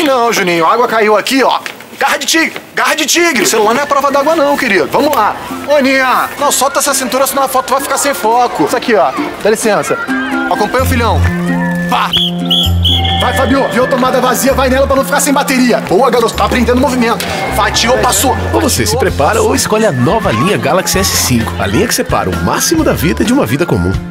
não, Juninho. A água caiu aqui, ó. Garra de tigre! Garra de tigre! O celular não é prova d'água não, querido. Vamos lá. Ô, Aninha, não, solta essa cintura, senão a foto vai ficar sem foco. Isso aqui, ó. Dá licença. Acompanha o filhão. Vá! Vai, Fabio. Viu a tomada vazia, vai nela pra não ficar sem bateria. Boa, garoto. Tá aprendendo movimento. Fatiou, passou. Ou você se prepara ou escolhe a nova linha Galaxy S5. A linha que separa o máximo da vida de uma vida comum.